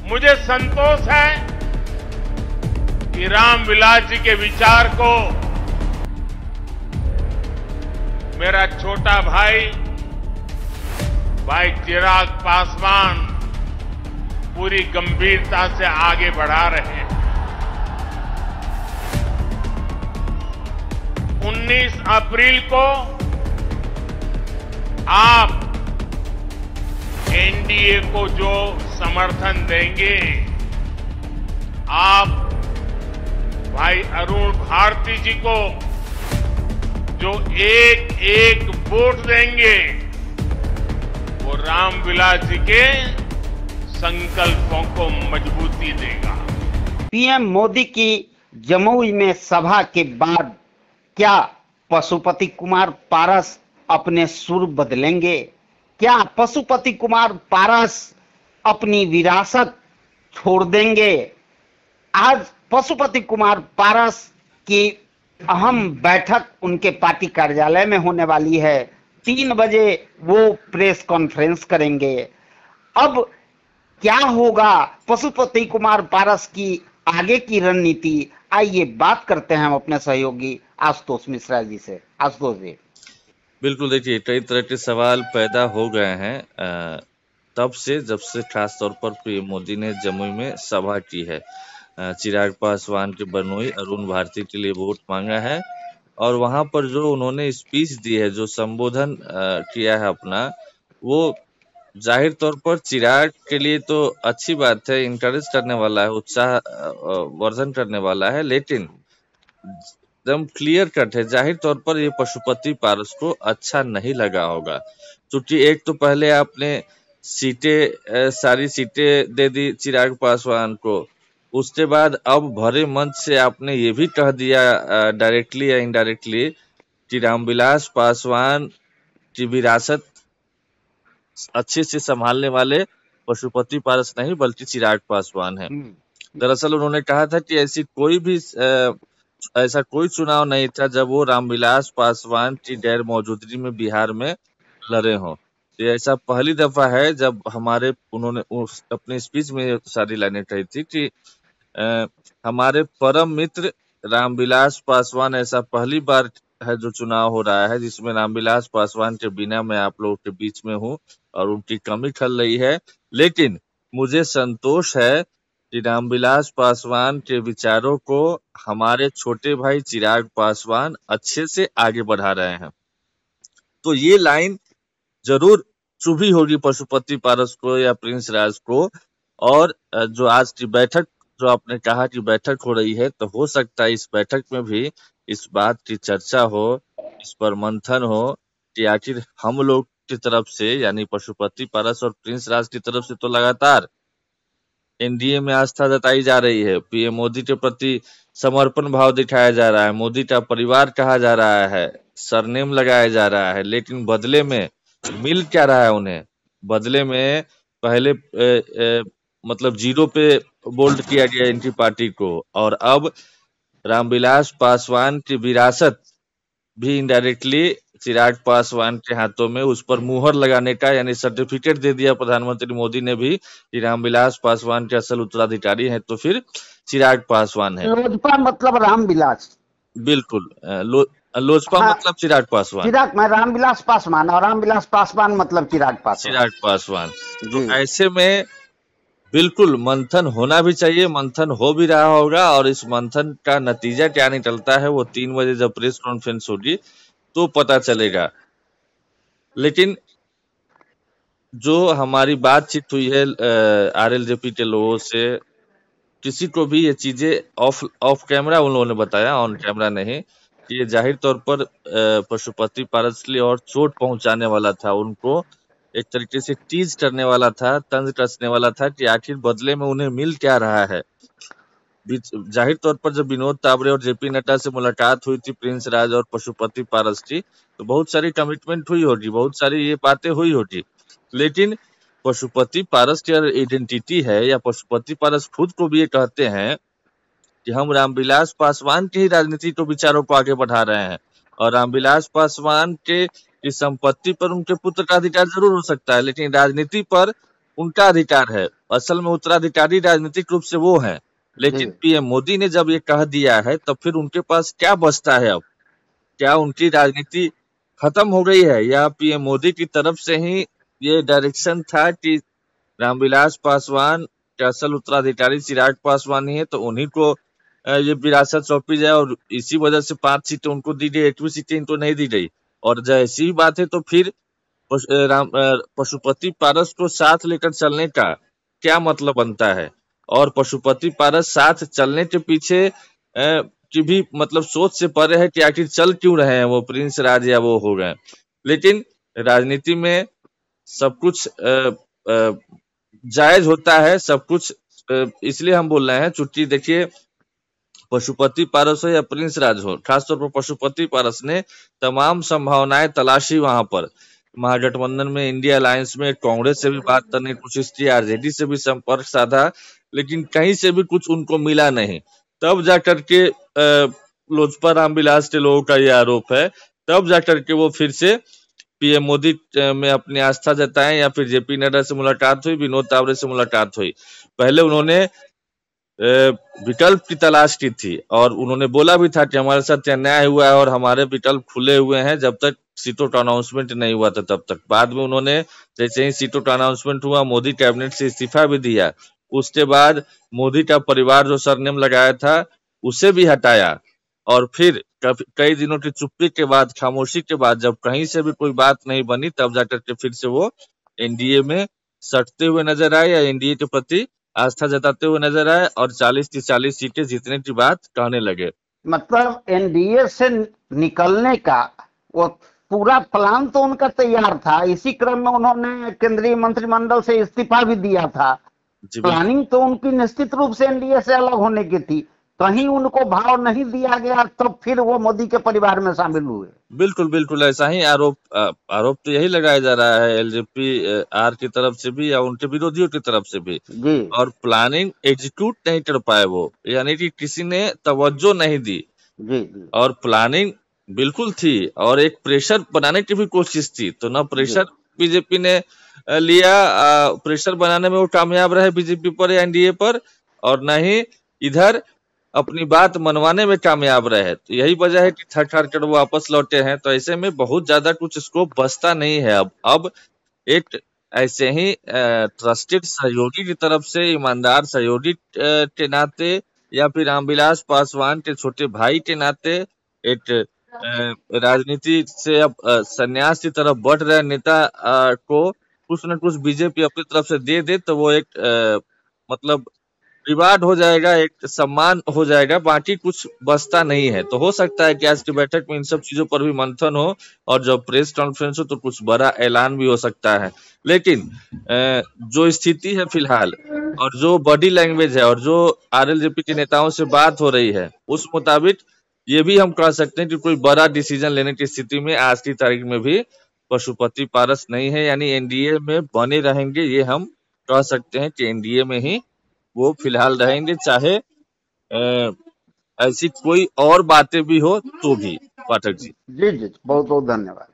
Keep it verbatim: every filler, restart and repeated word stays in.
मुझे संतोष है कि रामविलास जी के विचार को मेरा छोटा भाई भाई चिराग पासवान पूरी गंभीरता से आगे बढ़ा रहे हैं। उन्नीस अप्रैल को आप एनडीए को जो समर्थन देंगे, आप भाई अरुण भारती जी को जो एक एक वोट देंगे, वो रामविलास जी के संकल्पों को मजबूती देगा। पीएम मोदी की जमुई में सभा के बाद क्या पशुपति कुमार पारस अपने सुर बदलेंगे? क्या पशुपति कुमार पारस अपनी विरासत छोड़ देंगे? आज पशुपति कुमार पारस की अहम बैठक उनके पार्टी कार्यालय में होने वाली है। तीन बजे वो प्रेस कॉन्फ्रेंस करेंगे। अब क्या होगा पशुपति कुमार पारस की आगे की रणनीति? आइए बात करते हैं हम अपने सहयोगी आशुतोष मिश्रा जी से। आशुतोष जी, बिल्कुल, देखिए कई तरह के सवाल पैदा हो गए हैं तब से जब से खास तौर पर पीएम मोदी ने जमुई में सभा की है। चिराग पासवान के बरनोई अरुण भारती के लिए वोट मांगा है और वहां पर जो उन्होंने स्पीच दी है, जो संबोधन किया है अपना, वो जाहिर तौर पर चिराग के लिए तो अच्छी बात है, इंकरेज करने वाला है, उत्साह वर्धन करने वाला है, लेकिन एकदम क्लियर कट है, जाहिर तौर पर ये पशुपति पारस को अच्छा नहीं लगा होगा। क्योंकि एक तो पहले आपने सीटें सारी सीटें दे दी चिराग पासवान को, उसके बाद अब भरे मंच से आपने ये भी कह दिया डायरेक्टली या इनडायरेक्टली कि रामविलास पासवान की विरासत अच्छे से संभालने वाले पशुपति पारस नहीं बल्कि चिराग पासवान है। दरअसल उन्होंने कहा था कि ऐसी कोई भी ऐसा कोई चुनाव नहीं था जब वो रामविलास पासवान की गैर मौजूदगी में बिहार में लड़े हों। ये ऐसा पहली दफा है जब हमारे उन्होंने अपने स्पीच में सारी लाइनें कही थी कि आ, हमारे परम मित्र रामविलास पासवान, ऐसा पहली बार है जो चुनाव हो रहा है जिसमें रामविलास पासवान के बिना मैं आप लोगों के बीच में हूं और उनकी कमी खल रही है। लेकिन मुझे संतोष है कि रामविलास पासवान के विचारों को हमारे छोटे भाई चिराग पासवान अच्छे से आगे बढ़ा रहे हैं। तो ये लाइन जरूर चुभी होगी पशुपति पारस को या प्रिंस राज को। और जो आज की बैठक, जो आपने कहा कि बैठक हो रही है, तो हो सकता है इस बैठक में भी इस बात की चर्चा हो, इस पर मंथन हो कि आखिर हम लोग की तरफ से यानी पशुपति पारस और प्रिंस राज की तरफ से तो लगातार एनडीए में आस्था जताई जा रही है, पीएम मोदी के प्रति समर्पण भाव दिखाया जा रहा है, मोदी का परिवार कहा जा रहा है, सरनेम लगाया जा रहा है, लेकिन बदले में मिल क्या रहा है उन्हें? बदले में पहले ए, ए, मतलब जीरो पे बोल्ड किया गया इनकी पार्टी को, और अब रामविलास पासवान की विरासत भी इनडायरेक्टली चिराग पासवान के हाथों में, उस पर मुहर लगाने का यानी सर्टिफिकेट दे दिया प्रधानमंत्री मोदी ने भी कि रामविलास पासवान के असल उत्तराधिकारी हैं तो फिर चिराग पासवान है। लोजपा मतलब रामविलास, बिल्कुल, लो, लोजपा हाँ, मतलब चिराग पासवान, चिराग मैं रामविलास पासवान और रामविलास पासवान मतलब चिराग पासवान, चिराग पासवान। तो ऐसे में बिल्कुल मंथन होना भी चाहिए, मंथन हो भी रहा होगा और इस मंथन का नतीजा क्या निकलता है वो तीन बजे जब प्रेस कॉन्फ्रेंस होगी तो पता चलेगा। लेकिन जो हमारी बातचीत हुई है आरएलजेपी के लोगों से, किसी को भी ये चीजें ऑफ ऑफ कैमरा उन लोगों ने बताया, ऑन कैमरा नहीं, कि ये जाहिर तौर पर पशुपति पारस के लिए और चोट पहुंचाने वाला था, उनको एक तरीके से टीज करने वाला था, तंज कसने वाला था कि आखिर बदले में उन्हें मिल क्या रहा है। जाहिर तौर पर जब विनोद तावड़े और जेपी नड्डा से मुलाकात हुई थी प्रिंस राज और पशुपति पारस की, तो बहुत सारी कमिटमेंट हुई होगी, बहुत सारी ये बातें हुई होगी, लेकिन पशुपति पारस की आइडेंटिटी है या पशुपति पारस खुद को भी ये कहते हैं कि हम रामविलास पासवान की ही राजनीति को विचारों को आगे बढ़ा रहे हैं और रामविलास पासवान के की संपत्ति पर उनके पुत्र का अधिकार जरूर हो सकता है, लेकिन राजनीति पर उनका अधिकार है। असल में उत्तराधिकारी राजनीतिक रूप से वो हैं, लेकिन पीएम मोदी ने जब ये कह दिया है तब फिर उनके पास क्या बचता है अब? क्या उनकी राजनीति खत्म हो गई है, या पीएम मोदी की तरफ से ही ये डायरेक्शन था कि रामविलास पासवान के असल उत्तराधिकारी चिराग पासवान ही है, तो उन्हीं को ये विरासत सौंपी जाए, और इसी वजह से पांच सीटें उनको दी गई, एकवीं सीटें इनको नहीं दी गई। और जैसी ही बात है तो फिर राम पशुपति पारस को साथ लेकर चलने का क्या मतलब बनता है? और पशुपति पारस साथ चलने के पीछे की भी मतलब सोच से परे है कि आखिर चल क्यों रहे हैं वो प्रिंस राज या वो हो गए। लेकिन राजनीति में सब कुछ आ, आ, जायज होता है, सब कुछ, इसलिए हम बोल रहे हैं। चुटकी देखिए, पशुपति पारस हो या प्रिंस राज हो, खासतौर पर पशुपति पारस ने तमाम संभावनाएं तलाशी वहां पर। महागठबंधन में, इंडिया अलायंस में कांग्रेस से भी बात करने की कोशिश की, आरजेडी से भी संपर्क साधा, लेकिन कहीं से भी कुछ उनको मिला नहीं। तब जाकर के लोजपा रामविलास के लोगों का ये आरोप है, तब जाकर के वो फिर से पीएम मोदी में अपनी आस्था जताएं, या फिर जेपी नड्डा से मुलाकात हुई, विनोद तावड़े से मुलाकात हुई। पहले उन्होंने विकल्प की तलाश की थी, और उन्होंने बोला भी था कि हमारे साथ अन्याय हुआ है और हमारे विकल्प खुले हुए हैं, जब तक सीटों का अनाउंसमेंट नहीं हुआ था तब तक। बाद में उन्होंने जैसे ही सीटों का अनाउंसमेंट हुआ, मोदी कैबिनेट से इस्तीफा भी दिया। उसके बाद मोदी का परिवार जो सरनेम लगाया था उसे भी हटाया, और फिर कई दिनों की चुप्पी के बाद, खामोशी के बाद, जब कहीं से भी कोई बात नहीं बनी, तब जाकर के फिर से वो एनडीए में सटते हुए नजर आए, या एनडीए के प्रति आस्था जताते हुए नजर आए, और चालीस की चालीस सीटें जीतने की बात कहने लगे। मतलब एनडीए से निकलने का वो पूरा प्लान तो उनका तैयार था। इसी क्रम में उन्होंने केंद्रीय मंत्रिमंडल से इस्तीफा भी दिया था। प्लानिंग तो उनकी निश्चित रूप से एनडीए से अलग होने की थी। कहीं उनको भाव नहीं दिया गया, तब तो फिर वो मोदी के परिवार में शामिल हुए। बिल्कुल बिल्कुल ऐसा ही आरोप आरोप तो यही लगाया जा रहा है एलजेपी आर की तरफ से भी, या उनके विरोधियों की तरफ से भी जी। और प्लानिंग एग्जीक्यूट नहीं कर पाए वो, यानी कि किसी ने तवज्जो नहीं दी जी, जी। और प्लानिंग बिल्कुल थी, और एक प्रेशर बनाने की भी कोशिश थी, तो ना प्रेशर बीजेपी ने लिया, प्रेशर बनाने में वो कामयाब रहे बीजेपी पर या एनडीए पर, और न ही इधर अपनी बात मनवाने में कामयाब रहे। तो यही वजह है कि थक हार कर वो वापस लौटे हैं। तो ऐसे में बहुत ज्यादा कुछ स्कोप बचता नहीं है अब अब एक ऐसे ही ट्रस्टेड सहयोगी की तरफ से, ईमानदार सहयोगी के नाते, या फिर रामविलास पासवान के छोटे भाई के नाते, एक राजनीति से अब संन्यास की तरफ बढ़ रहे नेता को कुछ न कुछ बीजेपी अपनी तरफ से दे दे, तो वो एक आ, मतलब रिवार्ड हो जाएगा, एक सम्मान हो जाएगा, बाकी कुछ बचता नहीं है। तो हो सकता है कि आज की बैठक में इन सब चीजों पर भी मंथन हो, और जब प्रेस कॉन्फ्रेंस हो तो कुछ बड़ा ऐलान भी हो सकता है। लेकिन जो स्थिति है फिलहाल, और जो बॉडी लैंग्वेज है, और जो आरएलजेपी के नेताओं से बात हो रही है, उस मुताबिक ये भी हम कह सकते हैं कि कोई बड़ा डिसीजन लेने की स्थिति में आज की तारीख में भी पशुपति पारस नहीं है, यानी एनडीए में बने रहेंगे। ये हम कह सकते हैं कि एनडीए में ही वो फिलहाल रहेंगे, चाहे ऐसी कोई और बातें भी हो तो भी। पाठक जी जी जी बहुत बहुत धन्यवाद।